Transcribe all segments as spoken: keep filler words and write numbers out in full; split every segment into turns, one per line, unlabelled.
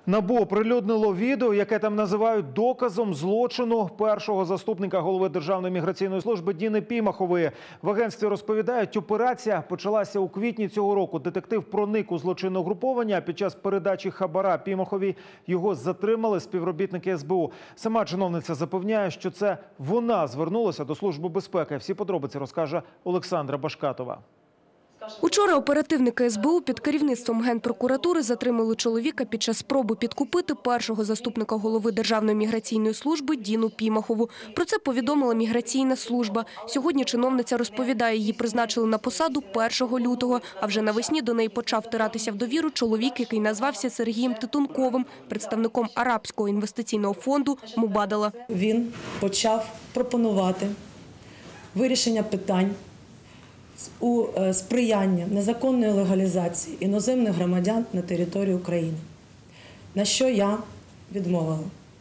НАБУ оприлюднило відео, яке там називають доказом злочину першого заступника голови Державної міграційної служби Діни Пімахової. В агентстві розповідають, операція почалася у квітні цього року. Детектив проник у злочинне угруповання, а під час передачі хабара Пімаховій його затримали співробітники ес бе у. Сама чиновниця запевняє, що це вона звернулася до Служби безпеки. Всі подробиці розкаже Олександра Башкатова.
Учора оперативники ес бе у під керівництвом Генпрокуратури затримали чоловіка під час спроби підкупити першого заступника голови Державної міграційної служби Діну Пімахову. Про це повідомила міграційна служба. Сьогодні чиновниця розповідає, її призначили на посаду першого лютого, а вже навесні до неї почав втиратися в довіру чоловік, який назвався Сергієм Титунковим, представником Арабського інвестиційного фонду «Мубадала».
Він почав пропонувати вирішення питань у сприяння незаконної легалізації іноземних громадян на території України, на що я відмовила.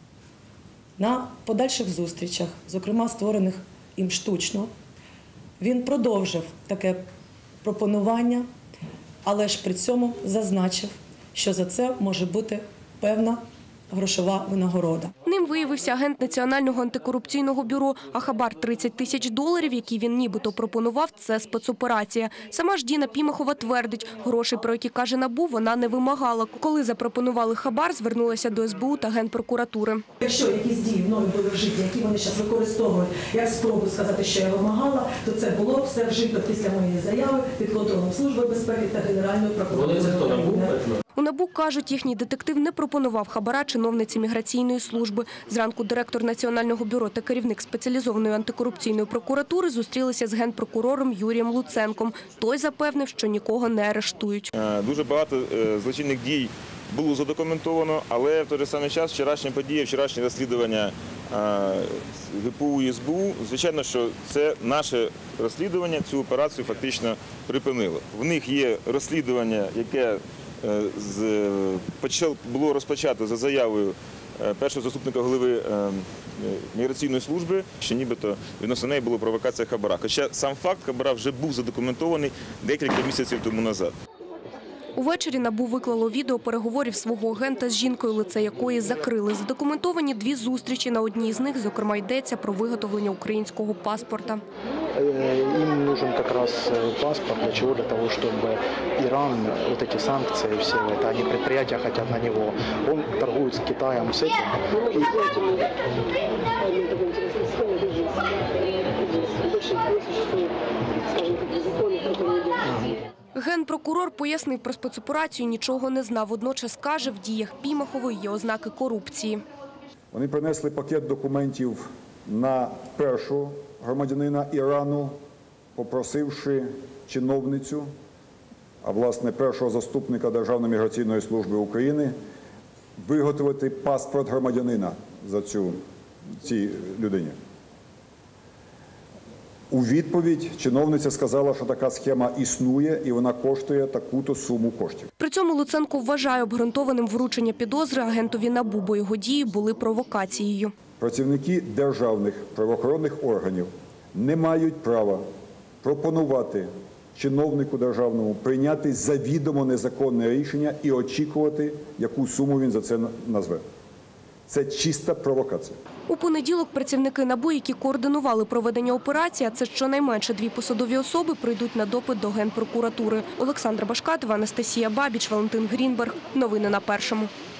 На подальших зустрічах, зокрема створених їм штучно, він продовжив таке пропонування, але ж при цьому зазначив, що за це може бути певна грошова винагорода.
Ним виявився агент Національного антикорупційного бюро, а хабар тридцять тисяч доларів, який він нібито пропонував, це спецоперація. Сама ж Діна Пімахова твердить, грошей, про які каже НАБУ, вона не вимагала. Коли запропонували хабар, звернулася до ес бе у та Генпрокуратури.
Якщо якісь дії мною були вжиті, які вони зараз використовують, як спробу сказати, що я вимагала, то це було все вжито після моєї заяви під контролем Служби безпеки та Генеральної прокуратури.
У НАБУ кажуть, їхній детектив не пропонував хабара чиновниці міграційної служби. Зранку директор Національного бюро та керівник спеціалізованої антикорупційної прокуратури зустрілися з генпрокурором Юрієм Луценком. Той запевнив, що нікого не арештують.
Дуже багато злочинних дій було задокументовано, але в той же самий час вчорашні події, вчорашнє розслідування ге пе у і ес бе у, звичайно, що це наше розслідування, цю операцію фактично припинило. В них є розслідування, яке було розпочато за заявою першого заступника голови міграційної служби, що нібито відносно неї була провокація хабара. Хоча сам факт хабара вже був задокументований декілька місяців тому назад.
Увечері НАБУ виклало відео переговорів свого агента з жінкою, лице якої закрили. Задокументовані дві зустрічі. На одній з них, зокрема, йдеться про виготовлення українського паспорта.
Им нужен как раз паспорт для чего? Для того, чтобы Иран, вот эти санкции, все это, они предприятия хотят на него. Он торгует с Китаем, с этим.
Генпрокурор пояснив про спецоперацію, нічого не знав. Водночас каже, в діях Пімахової є ознаки корупції.
Вони принесли пакет документів на першого громадянина Ірану, попросивши чиновницю, а власне першого заступника Державної міграційної служби України, виготовити паспорт громадянина за цю, цій людині. У відповідь чиновниця сказала, що така схема існує і вона коштує таку-то суму коштів.
При цьому Луценко вважає обґрунтованим вручення підозри агентові НАБУ, бо його дії були провокацією.
Працівники державних правоохоронних органів не мають права пропонувати чиновнику державному прийняти завідомо незаконне рішення і очікувати, яку суму він за це назве. Це чиста провокація.
У понеділок працівники НАБУ, які координували проведення операції, а це щонайменше дві посадові особи, прийдуть на допит до Генпрокуратури. Олександра Башкатова, Анастасія Бабіч, Валентин Грінберг. Новини на Першому.